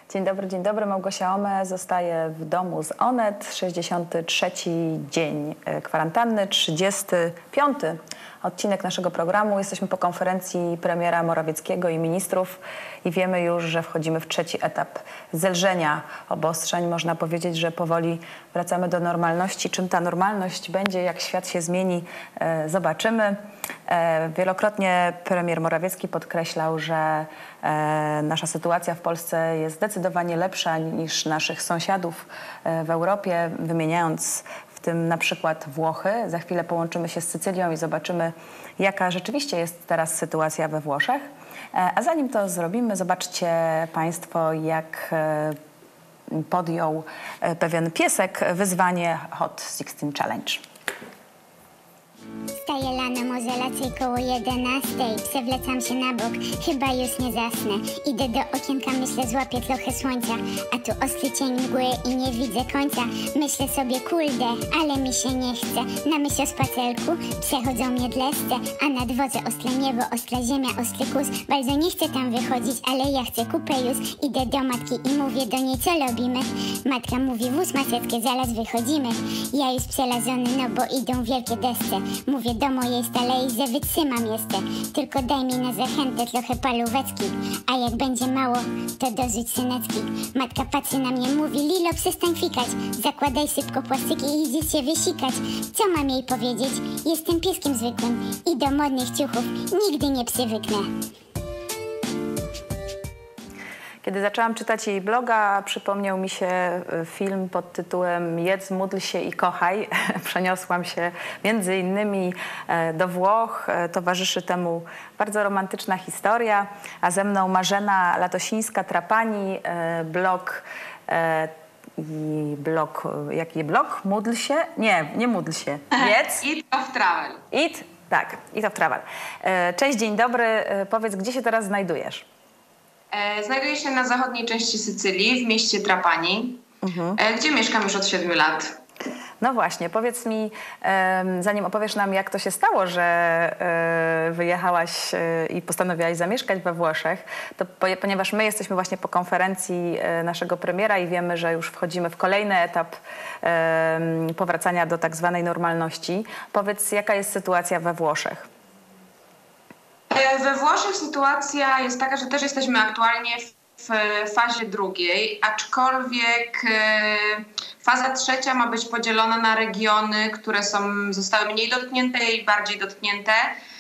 Dzień dobry. Małgosia Ome zostaje w domu z Onet. 63. dzień kwarantanny, 35. odcinek naszego programu. Jesteśmy po konferencji premiera Morawieckiego i ministrów i wiemy już, że wchodzimy w trzeci etap zelżenia obostrzeń. Można powiedzieć, że powoli wracamy do normalności. Czym ta normalność będzie, jak świat się zmieni, zobaczymy. Wielokrotnie premier Morawiecki podkreślał, że nasza sytuacja w Polsce jest zdecydowanie lepsza niż naszych sąsiadów w Europie, wymieniając w tym na przykład Włochy. Za chwilę połączymy się z Sycylią i zobaczymy, jaka rzeczywiście jest teraz sytuacja we Włoszech. A zanim to zrobimy, zobaczcie Państwo, jak podjął pewien piesek wyzwanie Hot 16 Challenge. Wstaję rano, może raczej koło 11. Przewlecam się na bok, chyba już nie zasnę. Idę do okienka, myślę, złapię trochę słońca. A tu ostry cień mgły i nie widzę końca. Myślę sobie, kurde, ale mi się nie chce. Na myśl o spacerku przechodzą mnie dresce. A na dworze ostre niebo, ostra ziemia, ostry kurs. Bardzo nie chcę tam wychodzić, ale ja chcę kupę już. Idę do matki i mówię do niej, co robimy? Matka mówi, wóz maseczkę, zaraz wychodzimy. Ja już przelażony, no bo idą wielkie desce. Mówię do mojej stalej, że wytrzymam jeszcze. Tylko daj mi na zachętę trochę palóweczki. A jak będzie mało, to dorzuć syneczki. Matka patrzy na mnie, mówi, Lilo, przestań fikać. Zakładaj szybko plastyki i idzie się wysikać. Co mam jej powiedzieć? Jestem pieskiem zwykłym i do modnych ciuchów nigdy nie przywyknę. Kiedy zaczęłam czytać jej bloga, przypomniał mi się film pod tytułem Jedz, módl się i kochaj. Przeniosłam się między innymi do Włoch. Towarzyszy temu bardzo romantyczna historia, a ze mną Marzena Latosińska-Trapani, jaki blog? Módl się? Nie módl się. Jedz. Eat of Travel. Eat of Travel. Cześć, dzień dobry. Powiedz, gdzie się teraz znajdujesz? Znajduję się na zachodniej części Sycylii, w mieście Trapani, gdzie mieszkam już od 7 lat. No właśnie, powiedz mi, zanim opowiesz nam, jak to się stało, że wyjechałaś i postanowiłaś zamieszkać we Włoszech, to ponieważ my jesteśmy właśnie po konferencji naszego premiera i wiemy, że już wchodzimy w kolejny etap powracania do tak zwanej normalności, powiedz, jaka jest sytuacja we Włoszech? We Włoszech sytuacja jest taka, że też jesteśmy aktualnie w fazie drugiej, aczkolwiek faza trzecia ma być podzielona na regiony, które zostały mniej dotknięte i bardziej dotknięte.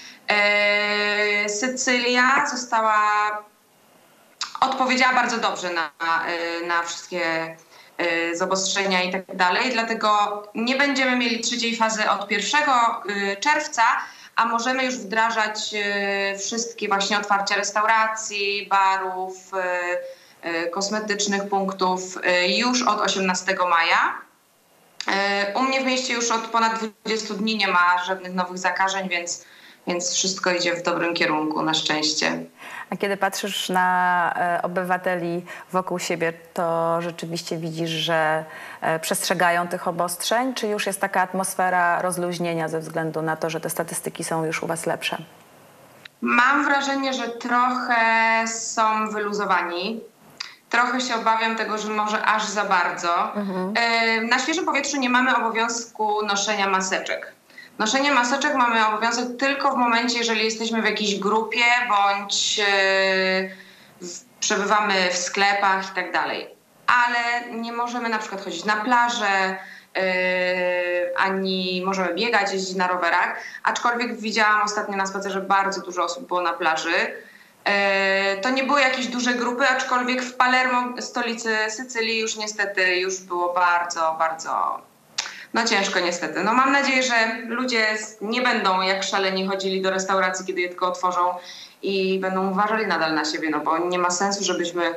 Sycylia odpowiedziała bardzo dobrze na wszystkie zobostrzenia i tak dalej, dlatego nie będziemy mieli trzeciej fazy od 1 czerwca, a możemy już wdrażać wszystkie właśnie otwarcia restauracji, barów, kosmetycznych punktów już od 18 maja. U mnie w mieście już od ponad 20 dni nie ma żadnych nowych zakażeń, więc wszystko idzie w dobrym kierunku, na szczęście. A kiedy patrzysz na obywateli wokół siebie, to rzeczywiście widzisz, że przestrzegają tych obostrzeń? Czy już jest taka atmosfera rozluźnienia ze względu na to, że te statystyki są już u was lepsze? Mam wrażenie, że trochę są wyluzowani. Trochę się obawiam tego, że może aż za bardzo. Na świeżym powietrzu nie mamy obowiązku noszenia maseczek. Noszenie maseczek mamy obowiązek tylko w momencie, jeżeli jesteśmy w jakiejś grupie bądź przebywamy w sklepach i tak dalej. Ale nie możemy na przykład chodzić na plażę, ani możemy biegać, jeździć na rowerach. Aczkolwiek widziałam ostatnio na spacerze bardzo dużo osób było na plaży. To nie były jakieś duże grupy, aczkolwiek w Palermo, stolicy Sycylii, już niestety było bardzo, bardzo ciężko niestety. Mam nadzieję, że ludzie nie będą jak szaleni chodzili do restauracji, kiedy je tylko otworzą i będą uważali nadal na siebie, bo nie ma sensu, żebyśmy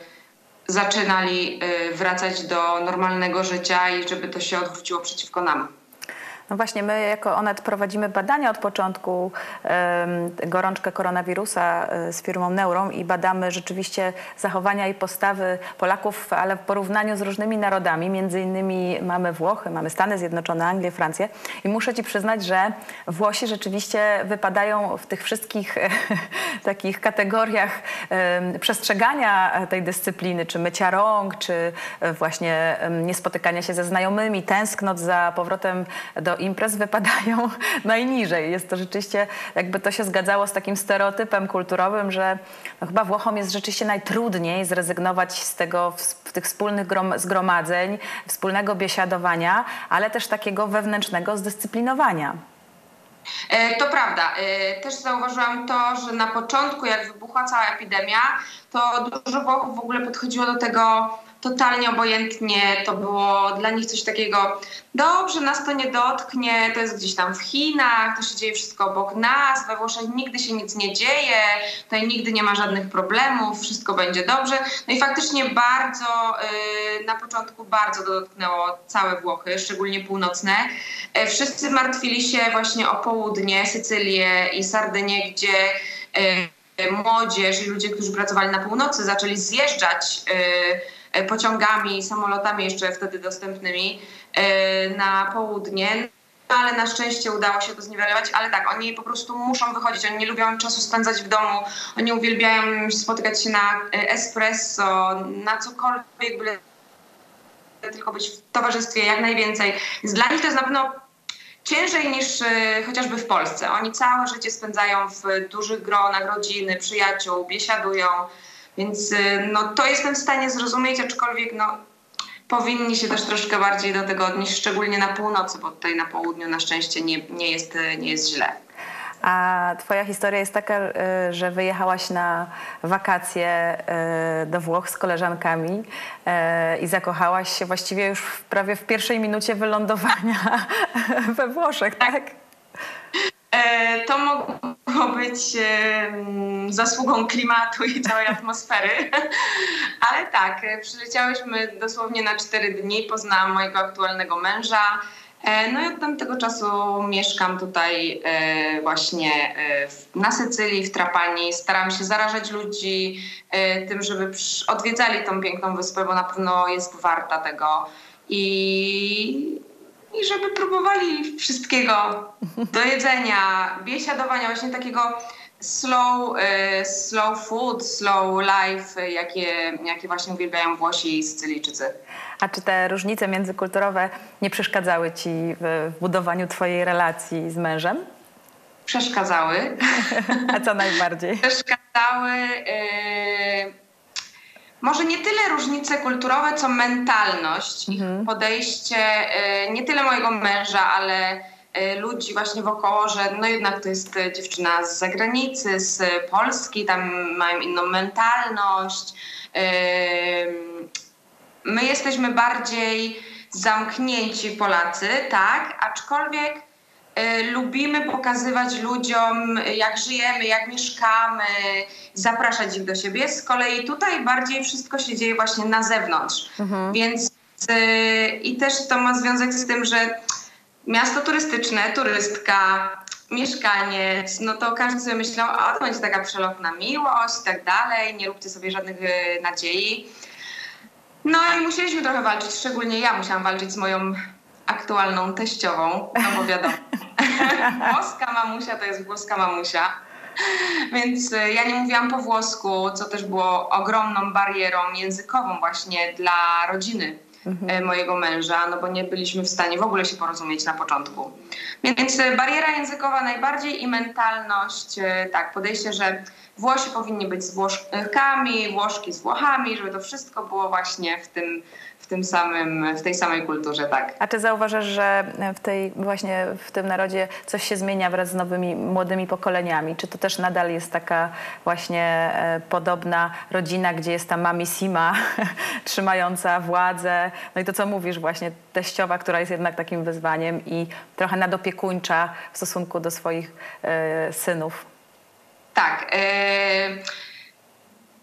zaczynali wracać do normalnego życia i żeby to się odwróciło przeciwko nam. No właśnie, my jako Onet prowadzimy badania od początku, gorączkę koronawirusa z firmą Neuron i badamy rzeczywiście zachowania i postawy Polaków, ale w porównaniu z różnymi narodami. Między innymi mamy Włochy, mamy Stany Zjednoczone, Anglię, Francję i muszę Ci przyznać, że Włosi rzeczywiście wypadają w tych wszystkich takich kategoriach przestrzegania tej dyscypliny, czy mycia rąk, czy właśnie niespotykania się ze znajomymi, tęsknot za powrotem do imprez wypadają najniżej. Jest to rzeczywiście, jakby to się zgadzało z takim stereotypem kulturowym, że no chyba Włochom jest rzeczywiście najtrudniej zrezygnować z tego, tych wspólnych zgromadzeń, wspólnego biesiadowania, ale też takiego wewnętrznego zdyscyplinowania. To prawda. Też zauważyłam to, że na początku, jak wybuchła cała epidemia, to dużo Włochów w ogóle podchodziło do tego totalnie obojętnie. To było dla nich coś takiego, dobrze, nas to nie dotknie, to jest gdzieś tam w Chinach, to się dzieje wszystko obok nas, we Włoszech nigdy się nic nie dzieje, tutaj nigdy nie ma żadnych problemów, wszystko będzie dobrze. No i faktycznie bardzo, na początku bardzo to dotknęło całe Włochy, szczególnie północne. Wszyscy martwili się właśnie o południe, Sycylię i Sardynię, gdzie młodzież i ludzie, którzy pracowali na północy, zaczęli zjeżdżać pociągami, samolotami jeszcze wtedy dostępnymi na południe, ale na szczęście udało się to zniwelować, ale tak, oni po prostu muszą wychodzić, oni nie lubią czasu spędzać w domu, oni uwielbiają spotykać się na espresso, na cokolwiek, byle tylko być w towarzystwie jak najwięcej. Więc dla nich to jest na pewno ciężej niż chociażby w Polsce. Oni całe życie spędzają w dużych gronach rodziny, przyjaciół, biesiadują. Więc no, to jestem w stanie zrozumieć, aczkolwiek no, powinni się też troszkę bardziej do tego odnieść, szczególnie na północy, bo tutaj na południu na szczęście nie jest źle. A twoja historia jest taka, że wyjechałaś na wakacje do Włoch z koleżankami i zakochałaś się właściwie już prawie w pierwszej minucie wylądowania we Włoszech, tak? To mogło być zasługą klimatu i całej atmosfery, ale tak, przyleciałyśmy dosłownie na 4 dni, poznałam mojego aktualnego męża, no i od tamtego czasu mieszkam tutaj właśnie na Sycylii, w Trapani. Staram się zarażać ludzi tym, żeby odwiedzali tą piękną wyspę, bo na pewno jest warta tego i żeby próbowali wszystkiego do jedzenia, biesiadowania, właśnie takiego slow food, slow life, jakie właśnie uwielbiają Włosi i Sycylijczycy. A czy te różnice międzykulturowe nie przeszkadzały ci w budowaniu twojej relacji z mężem? Przeszkadzały. A co najbardziej? Przeszkadzały może nie tyle różnice kulturowe, co mentalność, ich podejście, nie tyle mojego męża, ale ludzi właśnie wokoło, że no jednak to jest dziewczyna z zagranicy, z Polski, tam mają inną mentalność. My jesteśmy bardziej zamknięci Polacy, tak, aczkolwiek lubimy pokazywać ludziom, jak żyjemy, jak mieszkamy, zapraszać ich do siebie. Z kolei tutaj bardziej wszystko się dzieje właśnie na zewnątrz. Więc i też to ma związek z tym, że miasto turystyczne, turystka, mieszkaniec, no to każdy sobie myślał, a to będzie taka przelotna miłość i tak dalej, nie róbcie sobie żadnych nadziei. No i musieliśmy trochę walczyć, szczególnie ja musiałam walczyć z moją aktualną teściową, no bo wiadomo, włoska mamusia to jest włoska mamusia, więc ja nie mówiłam po włosku, co też było ogromną barierą językową właśnie dla rodziny mojego męża, no bo nie byliśmy w stanie w ogóle się porozumieć na początku. Więc bariera językowa najbardziej i mentalność, tak, podejście, że Włosi powinni być z Włoszkami, Włoszki z Włochami, żeby to wszystko było właśnie w tej samej kulturze, tak. A czy zauważasz, że w tym narodzie coś się zmienia wraz z nowymi, młodymi pokoleniami? Czy to też nadal jest taka właśnie podobna rodzina, gdzie jest ta mamissima trzymająca władzę? No i to, co mówisz właśnie, teściowa, która jest jednak takim wyzwaniem i trochę nadopiekuńcza w stosunku do swoich synów. Tak.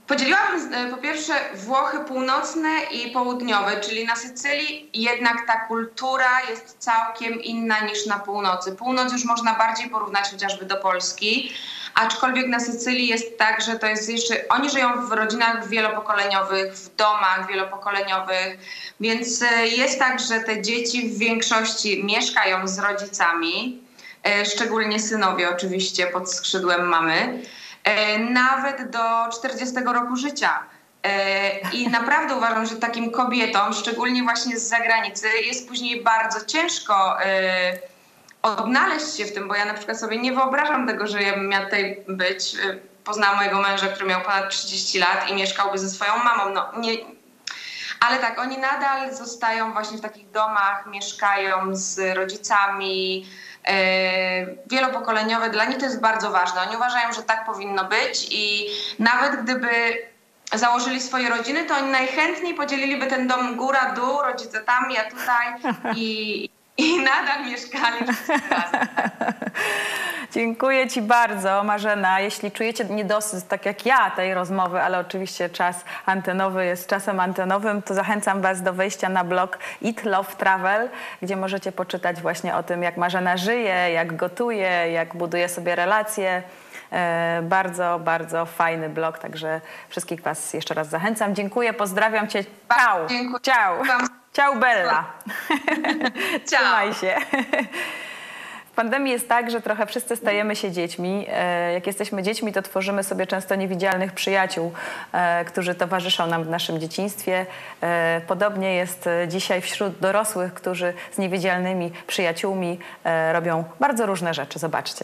Podzieliłabym po pierwsze Włochy północne i południowe, czyli na Sycylii jednak ta kultura jest całkiem inna niż na północy. Północ już można bardziej porównać chociażby do Polski, aczkolwiek na Sycylii jest tak, że to jest jeszcze, oni żyją w rodzinach wielopokoleniowych, w domach wielopokoleniowych, więc jest tak, że te dzieci w większości mieszkają z rodzicami, szczególnie synowie oczywiście pod skrzydłem mamy, nawet do 40 roku życia. I naprawdę uważam, że takim kobietom, szczególnie właśnie z zagranicy, jest później bardzo ciężko odnaleźć się w tym, bo ja na przykład sobie nie wyobrażam tego, że ja bym miała tutaj być. Poznałam mojego męża, który miał ponad 30 lat i mieszkałby ze swoją mamą. No, nie. Ale tak, oni nadal zostają właśnie w takich domach, mieszkają z rodzicami, wielopokoleniowe. Dla nich to jest bardzo ważne. Oni uważają, że tak powinno być i nawet gdyby założyli swoje rodziny, to oni najchętniej podzieliliby ten dom góra-dół, rodzice tam, ja tutaj i nadal mieszkali wszyscy razem. Dziękuję Ci bardzo, Marzena. Jeśli czujecie niedosyt, tak jak ja, tej rozmowy, ale oczywiście czas antenowy jest czasem antenowym, to zachęcam Was do wejścia na blog Eat, Love, Travel, gdzie możecie poczytać właśnie o tym, jak Marzena żyje, jak gotuje, jak buduje sobie relacje. Bardzo, bardzo fajny blog, także wszystkich Was jeszcze raz zachęcam. Dziękuję, pozdrawiam Cię. Ciao. Ciao. Ciao, Bella. Trzymaj się. W pandemii jest tak, że trochę wszyscy stajemy się dziećmi. Jak jesteśmy dziećmi, to tworzymy sobie często niewidzialnych przyjaciół, którzy towarzyszą nam w naszym dzieciństwie. Podobnie jest dzisiaj wśród dorosłych, którzy z niewidzialnymi przyjaciółmi robią bardzo różne rzeczy. Zobaczcie.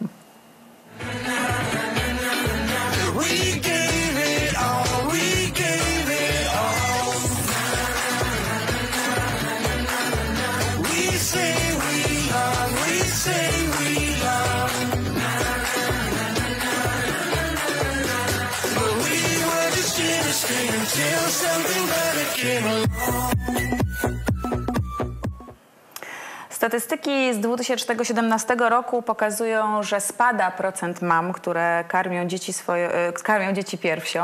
Statystyki z 2017 roku pokazują, że spada procent mam, które karmią dzieci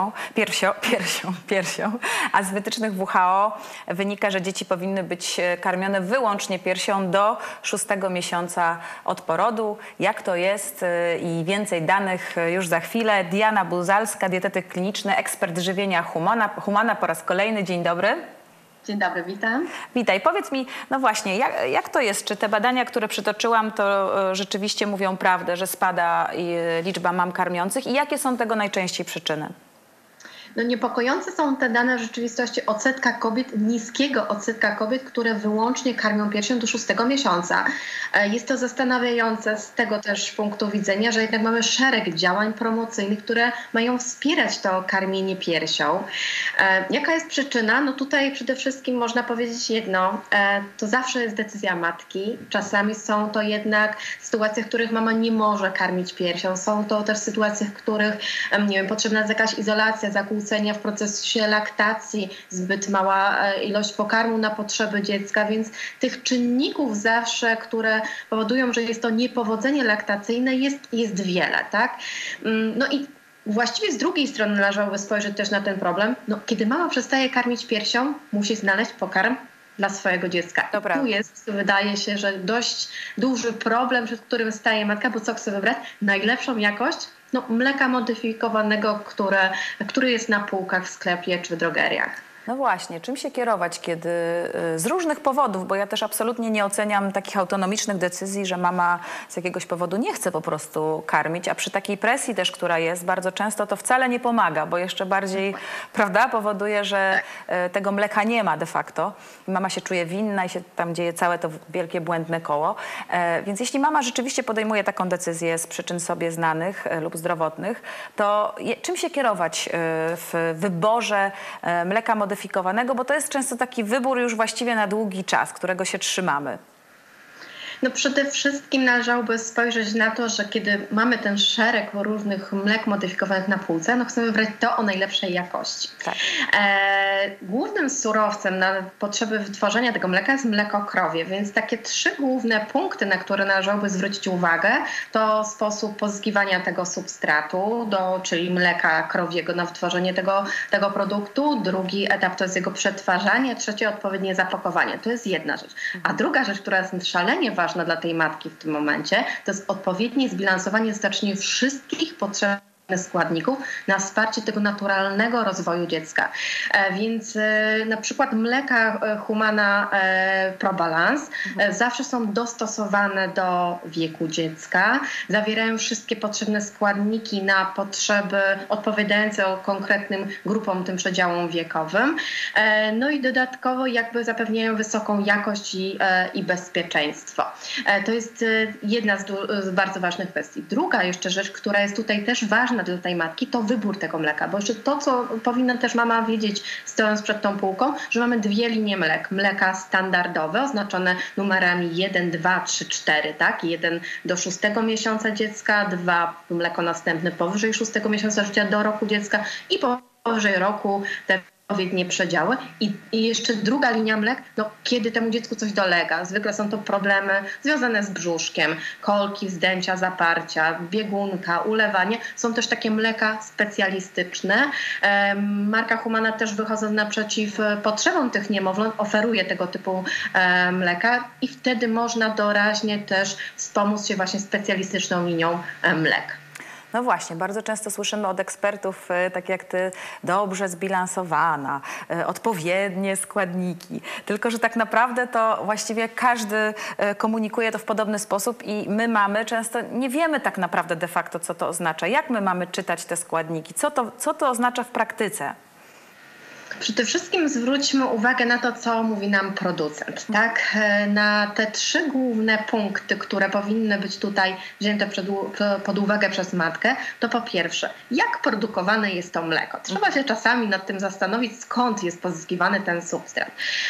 piersią, a z wytycznych WHO wynika, że dzieci powinny być karmione wyłącznie piersią do 6 miesiąca od porodu. Jak to jest i więcej danych już za chwilę. Diana Buzalska, dietetyk kliniczny, ekspert żywienia Humana po raz kolejny. Dzień dobry. Dzień dobry, witam. Witaj. Powiedz mi, no właśnie, jak to jest? Czy te badania, które przytoczyłam, to rzeczywiście mówią prawdę, że spada liczba mam karmiących i jakie są tego najczęściej przyczyny? No niepokojące są te dane w rzeczywistości niskiego odsetka kobiet, które wyłącznie karmią piersią do 6 miesiąca. Jest to zastanawiające z tego też punktu widzenia, że jednak mamy szereg działań promocyjnych, które mają wspierać to karmienie piersią. Jaka jest przyczyna? No tutaj przede wszystkim można powiedzieć jedno, to zawsze jest decyzja matki. Czasami są to jednak sytuacje, w których mama nie może karmić piersią. Są to też sytuacje, w których potrzebna jest jakaś izolacja, zakłócenia w procesie laktacji, zbyt mała ilość pokarmu na potrzeby dziecka, więc tych czynników zawsze, które powodują, że jest to niepowodzenie laktacyjne, jest wiele, tak? No i właściwie z drugiej strony należałoby spojrzeć też na ten problem. No, kiedy mama przestaje karmić piersią, musi znaleźć pokarm dla swojego dziecka. Dobra. Tu jest, wydaje się, że dość duży problem, przed którym staje matka, bo co chce wybrać? Najlepszą jakość? No, mleka modyfikowanego, który jest na półkach w sklepie czy w drogeriach. No właśnie, czym się kierować, kiedy z różnych powodów, bo ja też absolutnie nie oceniam takich autonomicznych decyzji, że mama z jakiegoś powodu nie chce po prostu karmić, a przy takiej presji też, która jest, bardzo często to wcale nie pomaga, bo jeszcze bardziej, prawda, powoduje, że tego mleka nie ma de facto. Mama się czuje winna i się tam dzieje całe to wielkie błędne koło. Więc jeśli mama rzeczywiście podejmuje taką decyzję z przyczyn sobie znanych lub zdrowotnych, to czym się kierować w wyborze mleka modyfikowanego, bo to jest często taki wybór już właściwie na długi czas, którego się trzymamy. No przede wszystkim należałoby spojrzeć na to, że kiedy mamy ten szereg różnych mlek modyfikowanych na półce, no chcemy wybrać to o najlepszej jakości. Tak. Głównym surowcem na potrzeby wytworzenia tego mleka jest mleko krowie, więc takie 3 główne punkty, na które należałoby zwrócić uwagę, to sposób pozyskiwania tego substratu, czyli mleka krowiego na wytworzenie tego produktu. Drugi etap to jest jego przetwarzanie, trzecie odpowiednie zapakowanie. To jest jedna rzecz. A druga rzecz, która jest szalenie ważna dla tej matki w tym momencie, to jest odpowiednie zbilansowanie dostarczenia wszystkich potrzebnych składników na wsparcie tego naturalnego rozwoju dziecka. Więc na przykład mleka Humana ProBalance zawsze są dostosowane do wieku dziecka, zawierają wszystkie potrzebne składniki na potrzeby odpowiadające konkretnym grupom, tym przedziałom wiekowym. No i dodatkowo jakby zapewniają wysoką jakość i bezpieczeństwo. To jest jedna z bardzo ważnych kwestii. Druga jeszcze rzecz, która jest tutaj też ważna dla tej matki, to wybór tego mleka, bo jeszcze to, co powinna też mama wiedzieć, stojąc przed tą półką, że mamy 2 linie mlek. Mleka standardowe, oznaczone numerami 1, 2, 3, 4, tak? 1 do 6 miesiąca dziecka, 2 mleko następne powyżej 6 miesiąca życia do roku dziecka i powyżej roku te odpowiednie przedziały. I jeszcze druga linia mlek, no, kiedy temu dziecku coś dolega. Zwykle są to problemy związane z brzuszkiem, kolki, wzdęcia, zaparcia, biegunka, ulewanie. Są też takie mleka specjalistyczne. Marka Humana też, wychodząc naprzeciw potrzebom tych niemowląt, oferuje tego typu mleka i wtedy można doraźnie też wspomóc się właśnie specjalistyczną linią mlek. No właśnie, bardzo często słyszymy od ekspertów, tak jak ty, dobrze zbilansowana, odpowiednie składniki. Tylko że tak naprawdę to właściwie każdy komunikuje to w podobny sposób i my mamy często, nie wiemy tak naprawdę de facto, co to oznacza. Jak my mamy czytać te składniki? Co to oznacza w praktyce? Przede wszystkim zwróćmy uwagę na to, co mówi nam producent, tak? Na te 3 główne punkty, które powinny być tutaj wzięte pod uwagę przez matkę, to po pierwsze, jak produkowane jest to mleko? Trzeba się czasami nad tym zastanowić, skąd jest pozyskiwany ten substrat.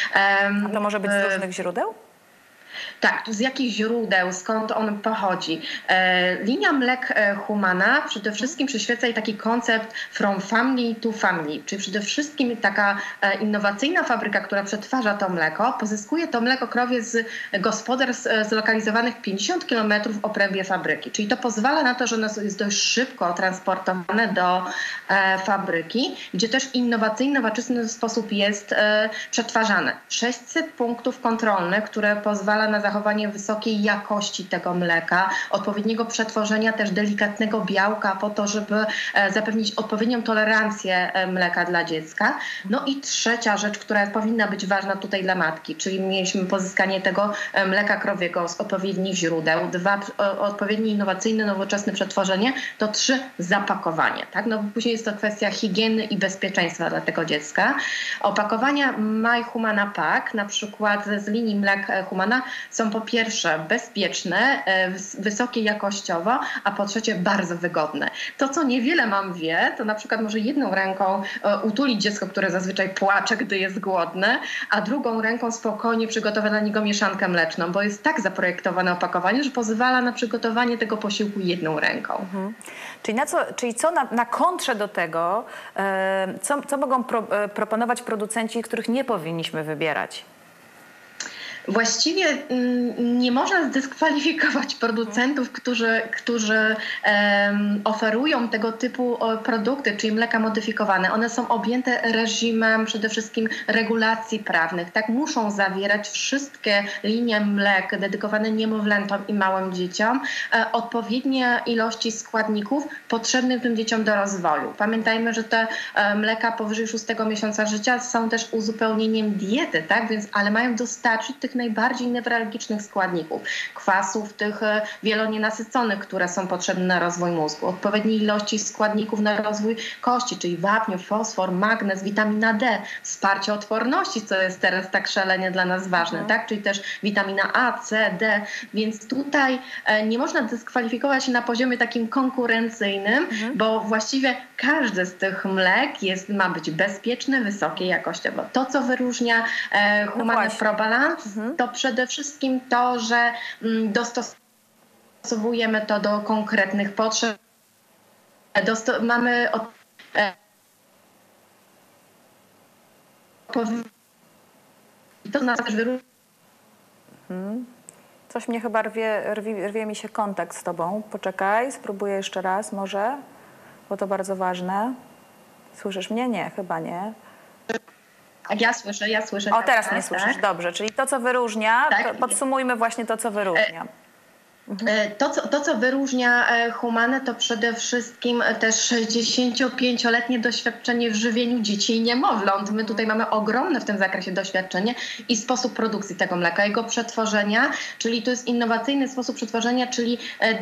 A to może być z różnych źródeł? Tak, z jakich źródeł, skąd on pochodzi. Linia mlek Humana przede wszystkim przyświeca jej taki koncept from family to family, czyli przede wszystkim taka innowacyjna fabryka, która przetwarza to mleko, pozyskuje to mleko krowie z gospodarstw zlokalizowanych 50 km w obrębie fabryki. Czyli to pozwala na to, że ono jest dość szybko transportowane do fabryki, gdzie też innowacyjny, nowoczesny sposób jest przetwarzane. 600 punktów kontrolnych, które pozwala na zachowanie wysokiej jakości tego mleka, odpowiedniego przetworzenia też delikatnego białka po to, żeby zapewnić odpowiednią tolerancję mleka dla dziecka. No i trzecia rzecz, która powinna być ważna tutaj dla matki, czyli mieliśmy pozyskanie tego mleka krowiego z odpowiednich źródeł, 2 odpowiednie innowacyjne, nowoczesne przetworzenie, to 3 zapakowanie. Tak? No później jest to kwestia higieny i bezpieczeństwa dla tego dziecka. Opakowania My Humana Pack, na przykład z linii mlek Humana, są po pierwsze bezpieczne, wysokie jakościowo, a po trzecie bardzo wygodne. To, co niewiele mam wie, to na przykład może jedną ręką utulić dziecko, które zazwyczaj płacze, gdy jest głodne, a drugą ręką spokojnie przygotować dla niego mieszankę mleczną, bo jest tak zaprojektowane opakowanie, że pozwala na przygotowanie tego posiłku jedną ręką. Mhm. Czyli co na kontrze do tego, co mogą proponować producenci, których nie powinniśmy wybierać? Właściwie nie można zdyskwalifikować producentów, którzy oferują tego typu produkty, czyli mleka modyfikowane. One są objęte reżimem przede wszystkim regulacji prawnych. Tak, muszą zawierać wszystkie linie mlek dedykowane niemowlętom i małym dzieciom odpowiednie ilości składników potrzebnych tym dzieciom do rozwoju. Pamiętajmy, że te mleka powyżej 6 miesiąca życia są też uzupełnieniem diety, tak? Ale mają dostarczyć tych najbardziej newralgicznych składników, kwasów tych wielonienasyconych, które są potrzebne na rozwój mózgu, odpowiedniej ilości składników na rozwój kości, czyli wapniu, fosfor, magnez, witamina D, wsparcie odporności, co jest teraz tak szalenie dla nas ważne, tak? Czyli też witamina A, C, D, więc tutaj nie można dyskwalifikować się na poziomie takim konkurencyjnym, bo właściwie każdy z tych mlek ma być bezpieczny, wysokie jakościowo. To, co wyróżnia Humana ProBalance, to przede wszystkim to, że dostosowujemy to do konkretnych potrzeb. Mamy to nas też wyróżnia. Coś mnie chyba rwie mi się kontakt z tobą. Poczekaj, spróbuję jeszcze raz może, bo to bardzo ważne. Słyszysz mnie? Nie, chyba nie. Ja słyszę. O, teraz mnie słyszysz, dobrze. Czyli to, co wyróżnia, Tak. to podsumujmy właśnie to, co wyróżnia. To, co wyróżnia Humanę, to przede wszystkim też 65-letnie doświadczenie w żywieniu dzieci i niemowląt. My tutaj mamy ogromne w tym zakresie doświadczenie i sposób produkcji tego mleka, jego przetworzenia, czyli to jest innowacyjny sposób przetworzenia, czyli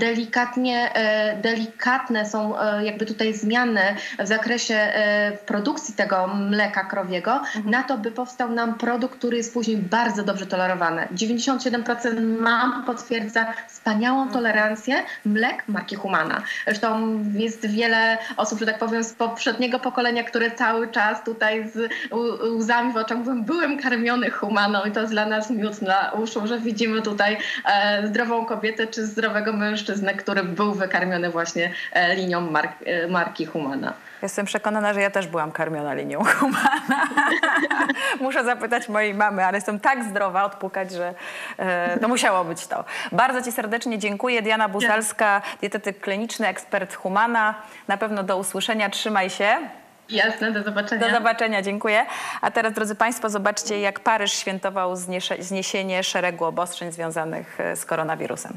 delikatne są jakby tutaj zmiany w zakresie produkcji tego mleka krowiego, na to, by powstał nam produkt, który jest później bardzo dobrze tolerowany. 97% mam potwierdza wspaniałą tolerancję mlek marki Humana. Zresztą jest wiele osób, że tak powiem, z poprzedniego pokolenia, które cały czas tutaj z łzami w oczach mówią, byłem karmiony Humaną i to jest dla nas miód na uszu, że widzimy tutaj zdrową kobietę czy zdrowego mężczyznę, który był wykarmiony właśnie linią marki Humana. Jestem przekonana, że ja też byłam karmiona linią Humana. Muszę zapytać mojej mamy, ale jestem tak zdrowa odpukać, że to musiało być to. Bardzo ci serdecznie dziękuję. Diana Buzalska, dietetyk kliniczny, ekspert Humana. Na pewno do usłyszenia. Trzymaj się. Jasne, do zobaczenia. Do zobaczenia, dziękuję. A teraz, drodzy Państwo, zobaczcie, jak Paryż świętował zniesienie szeregu obostrzeń związanych z koronawirusem.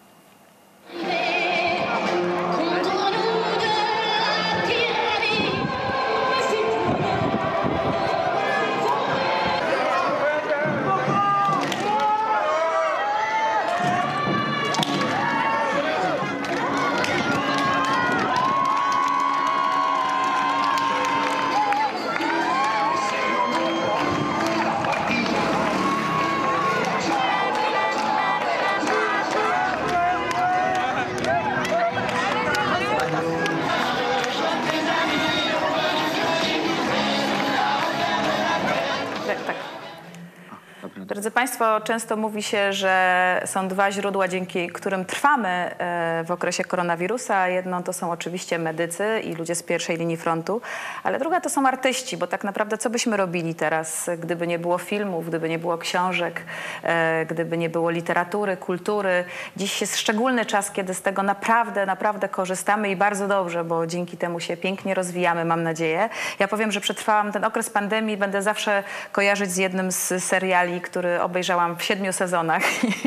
Drodzy Państwo, często mówi się, że są dwa źródła, dzięki którym trwamy w okresie koronawirusa. Jedno to są oczywiście medycy i ludzie z pierwszej linii frontu, ale druga to są artyści, bo tak naprawdę co byśmy robili teraz, gdyby nie było filmów, gdyby nie było książek, gdyby nie było literatury, kultury. Dziś jest szczególny czas, kiedy z tego naprawdę korzystamy i bardzo dobrze, bo dzięki temu się pięknie rozwijamy, mam nadzieję. Ja powiem, że przetrwałam ten okres pandemii, będę zawsze kojarzyć z jednym z seriali, który obejrzałam w 7 sezonach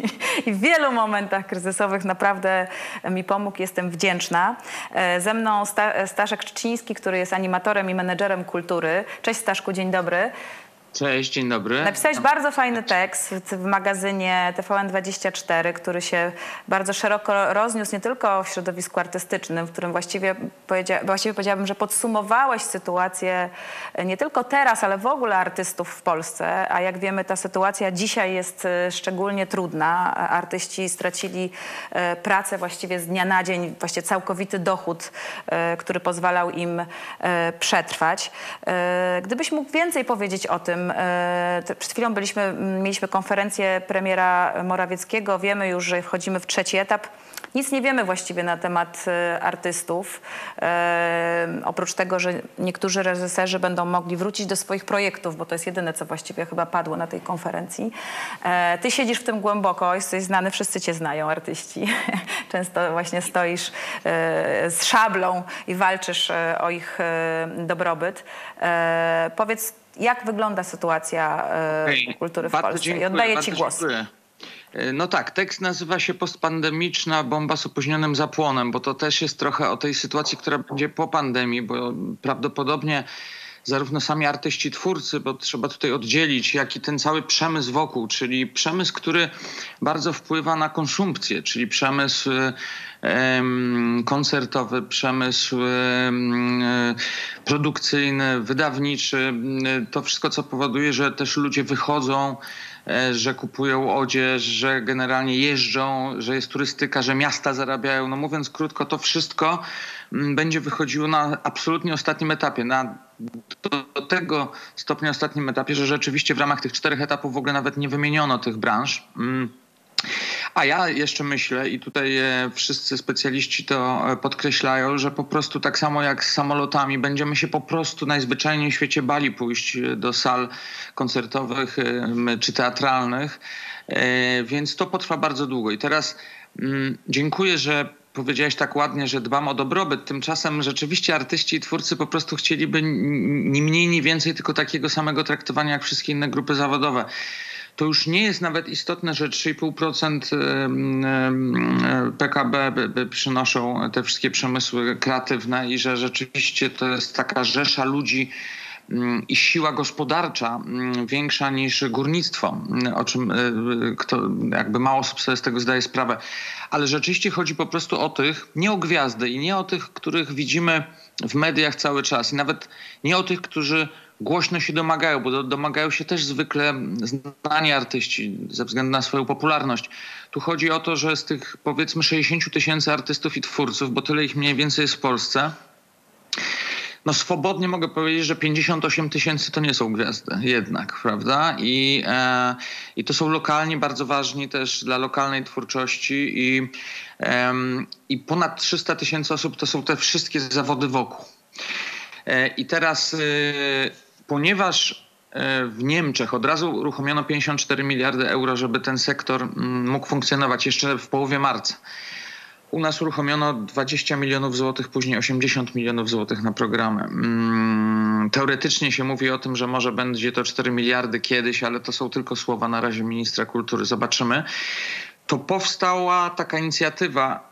i w wielu momentach kryzysowych naprawdę mi pomógł. Jestem wdzięczna. Ze mną Staszek Trzciński, który jest animatorem i menedżerem kultury. Cześć Staszku, dzień dobry. Cześć, dzień dobry. Napisałeś bardzo fajny tekst w magazynie TVN24, który się bardzo szeroko rozniósł, nie tylko w środowisku artystycznym, w którym właściwie powiedziałabym, że podsumowałeś sytuację nie tylko teraz, ale w ogóle artystów w Polsce. A jak wiemy, ta sytuacja dzisiaj jest szczególnie trudna. Artyści stracili pracę właściwie z dnia na dzień, właściwie całkowity dochód, który pozwalał im przetrwać. Gdybyś mógł więcej powiedzieć o tym. Przed chwilą mieliśmy konferencję premiera Morawieckiego. Wiemy już, że wchodzimy w trzeci etap. Nic nie wiemy właściwie na temat artystów. Oprócz tego, że niektórzy reżyserzy będą mogli wrócić do swoich projektów, bo to jest jedyne, co właściwie chyba padło na tej konferencji. Ty siedzisz w tym głęboko, jesteś znany, wszyscy cię znają, artyści. Często właśnie stoisz z szablą i walczysz o ich dobrobyt. Powiedz, jak wygląda sytuacja kultury w Polsce? Dziękuję, I oddaję ci głos. Dziękuję. No tak, tekst nazywa się Postpandemiczna bomba z opóźnionym zapłonem, bo to też jest trochę o tej sytuacji, która będzie po pandemii, bo prawdopodobnie zarówno sami artyści, twórcy, bo trzeba tutaj oddzielić, jak i ten cały przemysł wokół, czyli przemysł, który bardzo wpływa na konsumpcję, czyli przemysł koncertowy, przemysł produkcyjny, wydawniczy. To wszystko, co powoduje, że też ludzie wychodzą że kupują odzież, że generalnie jeżdżą, że jest turystyka, że miasta zarabiają. No mówiąc krótko, to wszystko będzie wychodziło na absolutnie ostatnim etapie, do tego stopnia ostatnim etapie, że rzeczywiście w ramach tych 4 etapów w ogóle nawet nie wymieniono tych branż. A ja jeszcze myślę, i tutaj wszyscy specjaliści to podkreślają, że po prostu tak samo jak z samolotami będziemy się po prostu najzwyczajniej w świecie bali pójść do sal koncertowych czy teatralnych, więc to potrwa bardzo długo. I teraz dziękuję, że powiedziałeś tak ładnie, że dbam o dobrobyt. Tymczasem rzeczywiście artyści i twórcy po prostu chcieliby ni mniej, ni więcej tylko takiego samego traktowania jak wszystkie inne grupy zawodowe. To już nie jest nawet istotne, że 3,5% PKB przynoszą te wszystkie przemysły kreatywne i że rzeczywiście to jest taka rzesza ludzi i siła gospodarcza większa niż górnictwo, o czym jakby mało osób sobie z tego zdaje sprawę. Ale rzeczywiście chodzi po prostu o tych, nie o gwiazdy i nie o tych, których widzimy w mediach cały czas i nawet nie o tych, którzy głośno się domagają, bo domagają się też zwykle znani artyści ze względu na swoją popularność. Tu chodzi o to, że z tych powiedzmy 60 000 artystów i twórców, bo tyle ich mniej więcej jest w Polsce, no swobodnie mogę powiedzieć, że 58 000 to nie są gwiazdy jednak, prawda? I to są lokalni, bardzo ważni też dla lokalnej twórczości i ponad 300 000 osób to są te wszystkie zawody wokół. I teraz, ponieważ w Niemczech od razu uruchomiono 54 miliardy euro, żeby ten sektor mógł funkcjonować jeszcze w połowie marca. U nas uruchomiono 20 milionów złotych, później 80 milionów złotych na programy. Teoretycznie się mówi o tym, że może będzie to 4 miliardy kiedyś, ale to są tylko słowa na razie ministra kultury. Zobaczymy. To powstała taka inicjatywa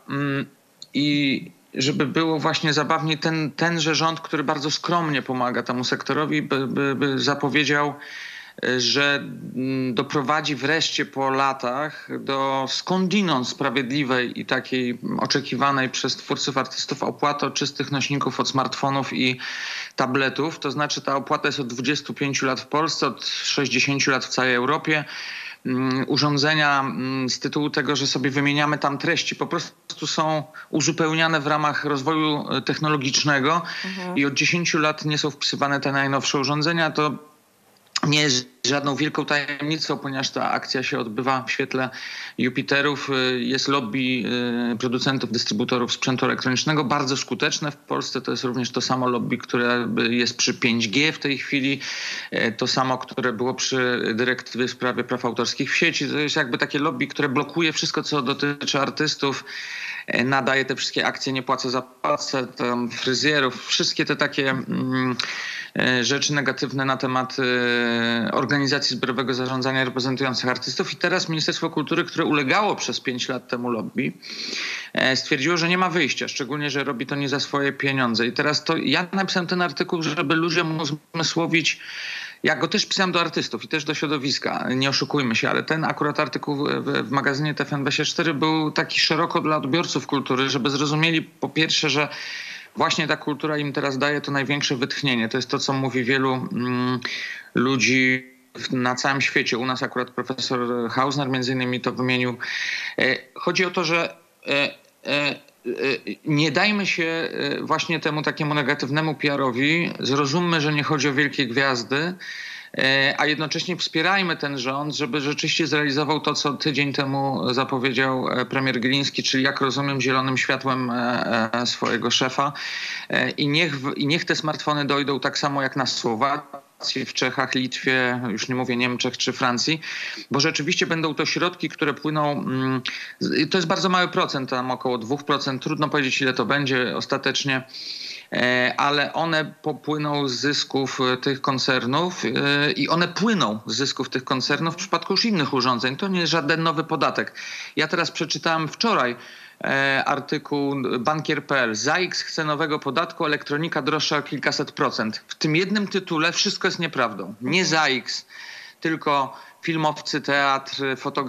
i żeby było właśnie zabawniej, tenże rząd, który bardzo skromnie pomaga temu sektorowi, by zapowiedział, że doprowadzi wreszcie po latach do skądinąd sprawiedliwej i takiej oczekiwanej przez twórców, artystów opłaty od czystych nośników, od smartfonów i tabletów. To znaczy ta opłata jest od 25 lat w Polsce, od 60 lat w całej Europie. Urządzenia z tytułu tego, że sobie wymieniamy tam treści, po prostu są uzupełniane w ramach rozwoju technologicznego i od 10 lat nie są wpisywane te najnowsze urządzenia. To nie jest żadną wielką tajemnicą, ponieważ ta akcja się odbywa w świetle Jupiterów. Jest lobby producentów, dystrybutorów sprzętu elektronicznego, bardzo skuteczne w Polsce. To jest również to samo lobby, które jest przy 5G w tej chwili. To samo, które było przy dyrektywie w sprawie praw autorskich w sieci. To jest jakby takie lobby, które blokuje wszystko, co dotyczy artystów. Nadaje te wszystkie akcje, nie płacę za pracę, tam fryzjerów, wszystkie te takie rzeczy negatywne na temat organizacji zbiorowego zarządzania reprezentujących artystów. I teraz Ministerstwo Kultury, które ulegało przez 5 lat temu lobby, stwierdziło, że nie ma wyjścia, szczególnie, że robi to nie za swoje pieniądze. I teraz to ja napisałem ten artykuł, żeby ludziom uzmysłowić, ja go też pisałem do artystów i też do środowiska, nie oszukujmy się, ale ten akurat artykuł w magazynie TVN24 był taki szeroko dla odbiorców kultury, żeby zrozumieli po pierwsze, że właśnie ta kultura im teraz daje to największe wytchnienie. To jest to, co mówi wielu ludzi na całym świecie. U nas akurat profesor Hausner między innymi to wymienił. Chodzi o to, że nie dajmy się właśnie temu takiemu negatywnemu PR-owi. Zrozummy, że nie chodzi o wielkie gwiazdy, a jednocześnie wspierajmy ten rząd, żeby rzeczywiście zrealizował to, co tydzień temu zapowiedział premier Gliński, czyli jak rozumiem zielonym światłem swojego szefa. I niech te smartfony dojdą tak samo jak na Słowacji, w Czechach, Litwie, już nie mówię Niemczech czy Francji, bo rzeczywiście będą to środki, które płyną, to jest bardzo mały procent, tam około 2%, trudno powiedzieć ile to będzie ostatecznie, ale one popłyną z zysków tych koncernów i one płyną z zysków tych koncernów w przypadku już innych urządzeń. To nie jest żaden nowy podatek. Ja teraz przeczytałem wczoraj artykuł bankier.pl. ZAIX chce nowego podatku, elektronika droższa o kilkaset procent. W tym jednym tytule wszystko jest nieprawdą. Nie ZAIX, tylko filmowcy, teatr,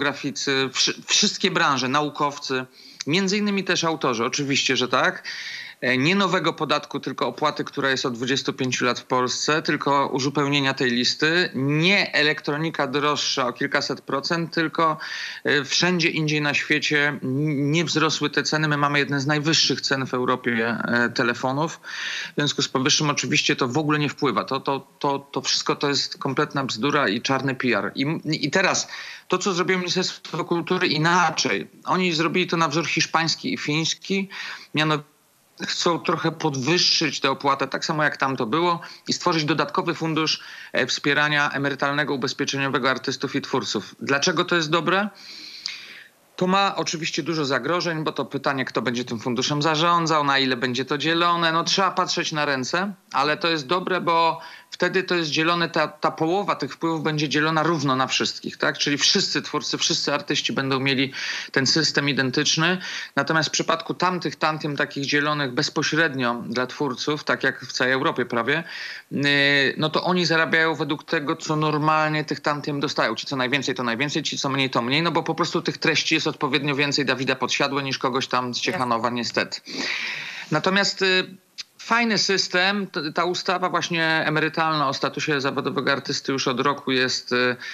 fotograficy, wszystkie branże, naukowcy, między innymi też autorzy, oczywiście, że tak. nie nowego podatku, tylko opłaty, która jest od 25 lat w Polsce, tylko uzupełnienia tej listy. Nie elektronika droższa o kilkaset procent, tylko wszędzie indziej na świecie nie wzrosły te ceny. My mamy jedne z najwyższych cen w Europie telefonów. W związku z powyższym oczywiście to w ogóle nie wpływa. To wszystko to jest kompletna bzdura i czarny PR. I teraz to, co zrobiło Ministerstwo Kultury inaczej. Oni zrobili to na wzór hiszpański i fiński. Mianowicie chcą trochę podwyższyć tę opłatę, tak samo jak tam to było, i stworzyć dodatkowy fundusz wspierania emerytalnego, ubezpieczeniowego artystów i twórców. Dlaczego to jest dobre? To ma oczywiście dużo zagrożeń, bo to pytanie, kto będzie tym funduszem zarządzał, na ile będzie to dzielone. No trzeba patrzeć na ręce, ale to jest dobre, bo wtedy to jest dzielone, ta połowa tych wpływów będzie dzielona równo na wszystkich, tak? Czyli wszyscy twórcy, wszyscy artyści będą mieli ten system identyczny. Natomiast w przypadku tamtych tantiem takich dzielonych bezpośrednio dla twórców, tak jak w całej Europie prawie, no to oni zarabiają według tego, co normalnie tych tantiem dostają. Ci co najwięcej, to najwięcej, ci co mniej, to mniej, no bo po prostu tych treści jest odpowiednio więcej Dawida Podsiadły niż kogoś tam z Ciechanowa, niestety. Natomiast fajny system. Ta ustawa właśnie emerytalna o statusie zawodowego artysty już od roku jest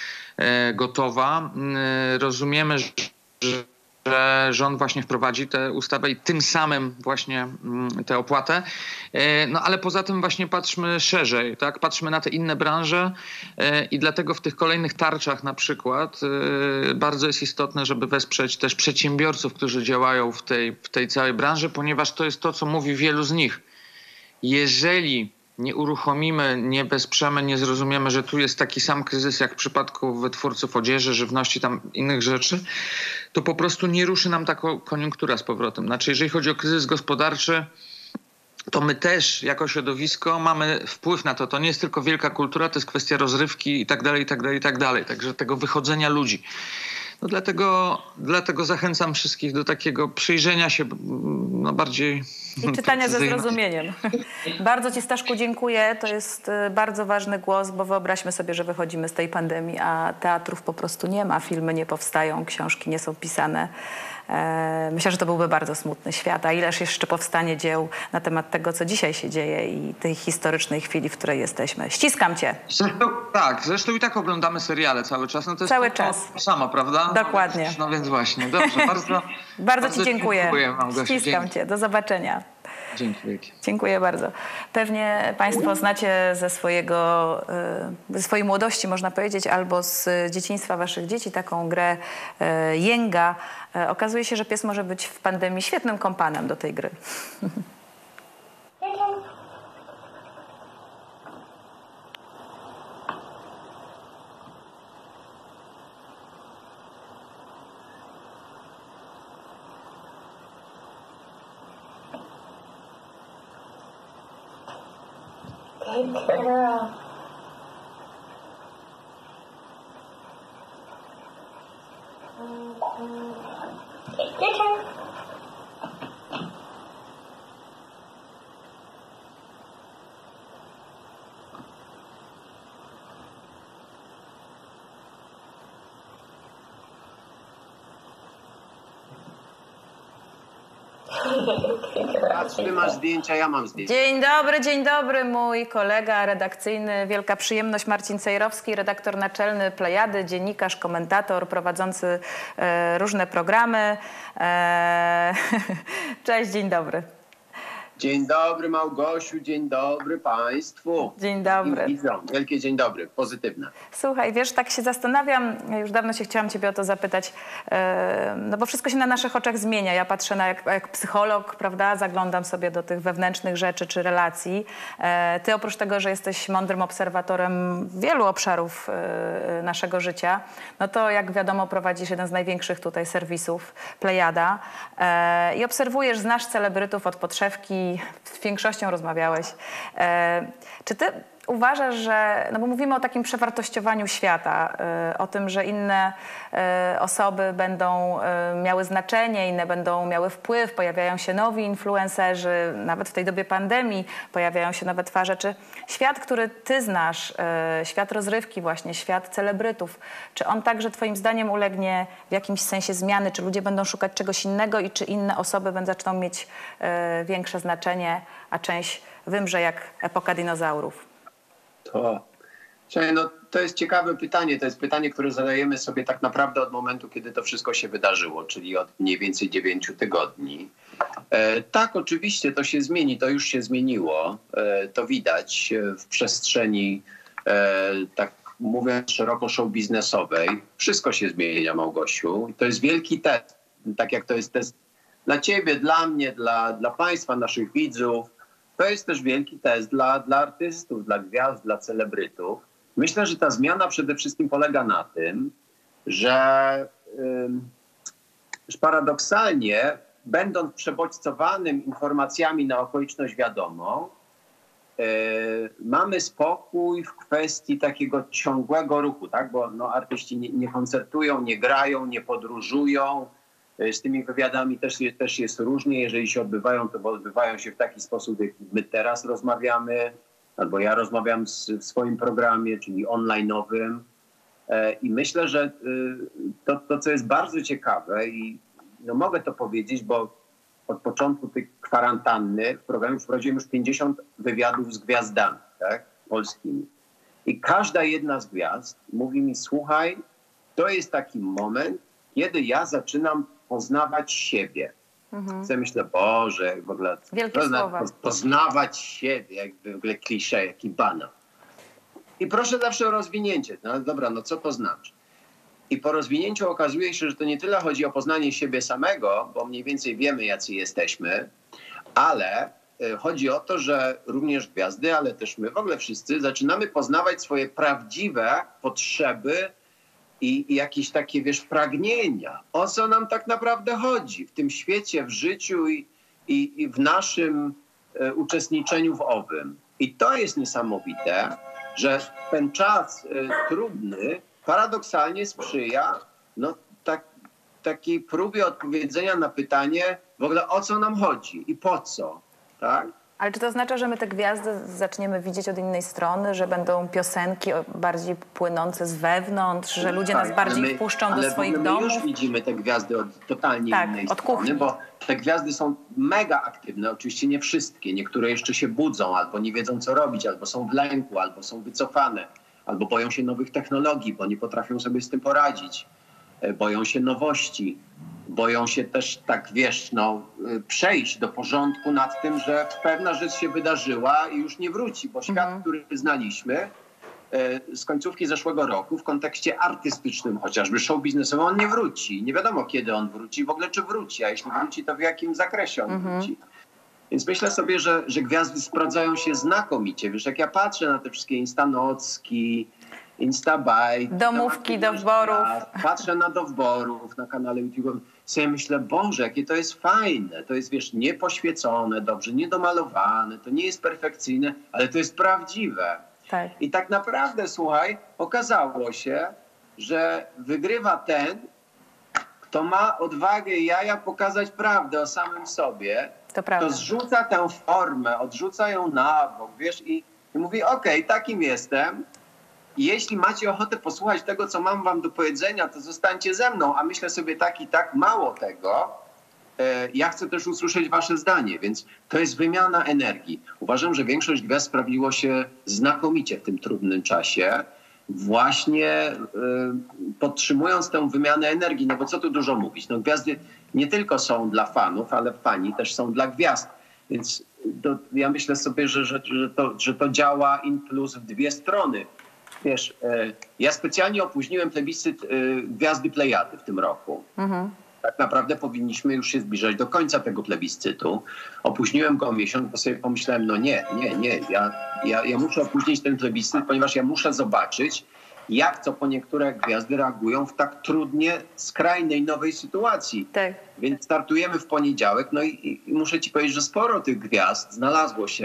gotowa. Rozumiemy, że rząd właśnie wprowadzi tę ustawę i tym samym właśnie tę opłatę. No ale poza tym właśnie patrzmy szerzej, tak? Patrzmy na te inne branże i dlatego w tych kolejnych tarczach na przykład bardzo jest istotne, żeby wesprzeć też przedsiębiorców, którzy działają w tej całej branży, ponieważ to jest to, co mówi wielu z nich. Jeżeli nie uruchomimy, nie wesprzemy, nie zrozumiemy, że tu jest taki sam kryzys jak w przypadku wytwórców odzieży, żywności, tam innych rzeczy, to po prostu nie ruszy nam ta koniunktura z powrotem. Znaczy, jeżeli chodzi o kryzys gospodarczy, to my też jako środowisko mamy wpływ na to. To nie jest tylko wielka kultura, to jest kwestia rozrywki i tak dalej, i tak dalej, i tak dalej. Także tego wychodzenia ludzi. No dlatego zachęcam wszystkich do takiego przyjrzenia się bardziej i czytania ze zrozumieniem. Bardzo Ci, Staszku, dziękuję. To jest bardzo ważny głos, bo wyobraźmy sobie, że wychodzimy z tej pandemii, a teatrów po prostu nie ma, filmy nie powstają, książki nie są pisane. Myślę, że to byłby bardzo smutny świat. A ileż jeszcze powstanie dzieł na temat tego, co dzisiaj się dzieje i tej historycznej chwili, w której jesteśmy. Ściskam Cię. Zresztą i tak oglądamy seriale cały czas. No to jest cały czas. To samo, prawda? Dokładnie. No więc właśnie. Dobrze, bardzo Ci dziękuję. Małgosiu. Ściskam Cię. Do zobaczenia. Dzięki wielkie. Dziękuję bardzo. Pewnie Państwo znacie ze swojej młodości, można powiedzieć, albo z dzieciństwa Waszych dzieci taką grę Jenga. Okazuje się, że pies może być w pandemii świetnym kompanem do tej gry. Good girl. Your turn. Ty masz zdjęcia, ja mam zdjęcia. Dzień dobry, mój kolega redakcyjny. Wielka przyjemność, Marcin Cejrowski, redaktor naczelny Plejady, dziennikarz, komentator, prowadzący różne programy. Cześć, dzień dobry. Dzień dobry, Małgosiu, dzień dobry Państwu. Dzień dobry. Widzom. Wielkie dzień dobry, pozytywne. Słuchaj, wiesz, tak się zastanawiam, już dawno się chciałam Ciebie o to zapytać, no bo wszystko się na naszych oczach zmienia. Ja patrzę jak psycholog, prawda, zaglądam sobie do tych wewnętrznych rzeczy czy relacji. Ty oprócz tego, że jesteś mądrym obserwatorem wielu obszarów naszego życia, no to jak wiadomo prowadzisz jeden z największych tutaj serwisów, Plejada, i obserwujesz, znasz celebrytów od podszewki, z większością rozmawiałeś. Czy ty uważasz, że, no bo mówimy o takim przewartościowaniu świata, o tym, że inne osoby będą miały znaczenie, inne będą miały wpływ, pojawiają się nowi influencerzy, nawet w tej dobie pandemii pojawiają się nowe twarze. Czy świat, który ty znasz, świat rozrywki właśnie, świat celebrytów, czy on także twoim zdaniem ulegnie w jakimś sensie zmiany? Czy ludzie będą szukać czegoś innego i czy inne osoby zaczną mieć większe znaczenie, a część wymrze jak epoka dinozaurów? To jest ciekawe pytanie. To jest pytanie, które zadajemy sobie tak naprawdę od momentu, kiedy to wszystko się wydarzyło, czyli od mniej więcej 9 tygodni. Tak, oczywiście to się zmieni, to już się zmieniło. To widać w przestrzeni, tak mówiąc szeroko, show biznesowej. Wszystko się zmienia, Małgosiu. To jest wielki test, tak jak to jest test dla ciebie, dla mnie, dla państwa, naszych widzów. To jest też wielki test dla artystów, dla gwiazd, dla celebrytów. Myślę, że ta zmiana przede wszystkim polega na tym, że paradoksalnie, będąc przebodźcowanym informacjami na okoliczność wiadomą, mamy spokój w kwestii takiego ciągłego ruchu, tak? Bo artyści nie koncertują, nie grają, nie podróżują. Z tymi wywiadami też jest różnie. Jeżeli się odbywają, to odbywają się w taki sposób, jak my teraz rozmawiamy, albo ja rozmawiam w swoim programie, czyli online'owym. I myślę, że to, co jest bardzo ciekawe i mogę to powiedzieć, bo od początku tej kwarantanny w programie wprowadziłem już 50 wywiadów z gwiazdami, tak, polskimi. I każda jedna z gwiazd mówi mi: słuchaj, to jest taki moment, kiedy ja zaczynam poznawać siebie. Ja myślę, Boże, w ogóle poznawać siebie, jakby w ogóle klisze, jaki banał. I proszę zawsze o rozwinięcie. No dobra, co to znaczy? I po rozwinięciu okazuje się, że to nie tyle chodzi o poznanie siebie samego, bo mniej więcej wiemy, jacy jesteśmy, ale chodzi o to, że również gwiazdy, ale też my, w ogóle wszyscy, zaczynamy poznawać swoje prawdziwe potrzeby i jakieś takie, pragnienia. O co nam tak naprawdę chodzi w tym świecie, w życiu i w naszym uczestniczeniu w owym. I to jest niesamowite, że ten czas trudny paradoksalnie sprzyja takiej próbie odpowiedzenia na pytanie w ogóle, o co nam chodzi i po co, tak? Ale czy to oznacza, że my te gwiazdy zaczniemy widzieć od innej strony, że będą piosenki bardziej płynące z wewnątrz, że ludzie nas bardziej wpuszczą do swoich domów? My już widzimy te gwiazdy od totalnie innej strony, bo te gwiazdy są mega aktywne, oczywiście nie wszystkie. Niektóre jeszcze się budzą, albo nie wiedzą, co robić, albo są w lęku, albo są wycofane, albo boją się nowych technologii, bo nie potrafią sobie z tym poradzić. Boją się nowości. Boją się też, przejść do porządku nad tym, że pewna rzecz się wydarzyła i już nie wróci, bo świat, który znaliśmy z końcówki zeszłego roku w kontekście artystycznym, chociażby show biznesowym, on nie wróci. Nie wiadomo, kiedy on wróci, w ogóle czy wróci, a jeśli wróci, to w jakim zakresie on wróci. Więc myślę sobie, że gwiazdy sprawdzają się znakomicie. Jak ja patrzę na te wszystkie instanocki, Instabaj, domówki Dowborów. Patrzę na Dowborów na kanale YouTube. Sobie myślę, Boże, jakie to jest fajne. To jest, niepoświecone, dobrze, niedomalowane, to nie jest perfekcyjne, ale to jest prawdziwe. Tak. I tak naprawdę, słuchaj, okazało się, że wygrywa ten, kto ma odwagę i jaja pokazać prawdę o samym sobie. To prawda. To zrzuca tę formę, odrzuca ją na bok, i mówi, okej, takim jestem. I jeśli macie ochotę posłuchać tego, co mam wam do powiedzenia, to zostańcie ze mną. A myślę sobie mało tego. Ja chcę też usłyszeć wasze zdanie, więc to jest wymiana energii. Uważam, że większość gwiazd sprawiło się znakomicie w tym trudnym czasie, właśnie podtrzymując tę wymianę energii. No bo co tu dużo mówić? Gwiazdy nie tylko są dla fanów, ale fani też są dla gwiazd. Więc ja myślę sobie, że to działa in plus w dwie strony. Ja specjalnie opóźniłem plebiscyt Gwiazdy Plejady w tym roku. Tak naprawdę powinniśmy już się zbliżać do końca tego plebiscytu. Opóźniłem go o miesiąc, bo sobie pomyślałem, nie. Ja muszę opóźnić ten plebiscyt, ponieważ ja muszę zobaczyć, jak po niektóre gwiazdy reagują w tak trudnie, skrajnej, nowej sytuacji. Tak. Więc startujemy w poniedziałek, i muszę ci powiedzieć, że sporo tych gwiazd znalazło się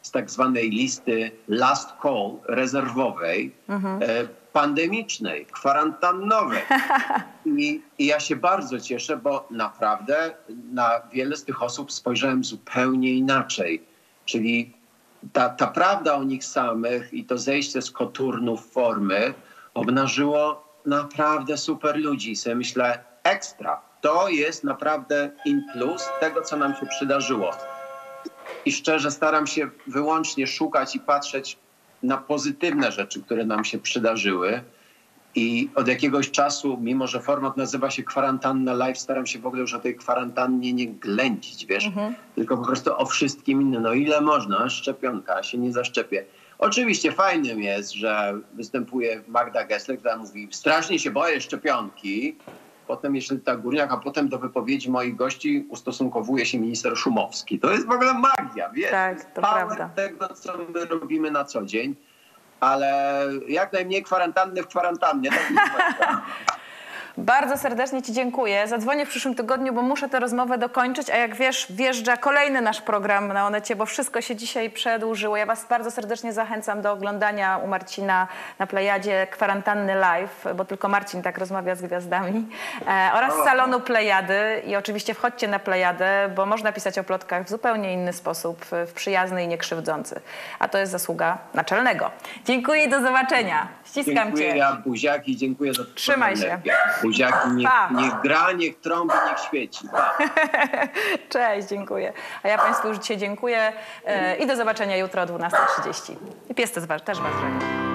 z tak zwanej listy last call rezerwowej, pandemicznej, kwarantannowej. I ja się bardzo cieszę, bo naprawdę na wiele z tych osób spojrzałem zupełnie inaczej. Czyli ta prawda o nich samych i to zejście z koturnów formy obnażyło naprawdę super ludzi. I sobie myślę, ekstra. To jest naprawdę in plus tego, co nam się przydarzyło. I szczerze staram się wyłącznie szukać i patrzeć na pozytywne rzeczy, które nam się przydarzyły. I od jakiegoś czasu, mimo że format nazywa się Kwarantanna Live, staram się w ogóle już o tej kwarantannie nie ględzić, wiesz? Tylko po prostu o wszystkim innym. No ile można? Szczepionka, się nie zaszczepię. Oczywiście fajnym jest, że występuje Magda Gessler, która mówi, strasznie się boję szczepionki. Potem jeszcze ta Górniak, a potem do wypowiedzi moich gości ustosunkowuje się minister Szumowski. To jest w ogóle magia, wiesz? Tak, to prawda. Tego, co my robimy na co dzień. Ale jak najmniej kwarantanny w kwarantannie. Tak. Bardzo serdecznie Ci dziękuję. Zadzwonię w przyszłym tygodniu, bo muszę tę rozmowę dokończyć, a jak wiesz, wjeżdża kolejny nasz program na Onecie, bo wszystko się dzisiaj przedłużyło. Ja Was bardzo serdecznie zachęcam do oglądania u Marcina na Plejadzie Kwarantanny Live, bo tylko Marcin tak rozmawia z gwiazdami, oraz salonu Plejady. I oczywiście wchodźcie na Plejadę, bo można pisać o plotkach w zupełnie inny sposób, w przyjazny i niekrzywdzący. A to jest zasługa naczelnego. Dziękuję i do zobaczenia. Ściskam dziękuję, Cię. ja buziaki, dziękuję za to. Trzymaj się. Buziaki, niech gra, niech trąbi, niech świeci. Pa. Cześć, dziękuję. A ja Państwu już dzisiaj dziękuję i do zobaczenia jutro o 12:30. I pies też Was żegna.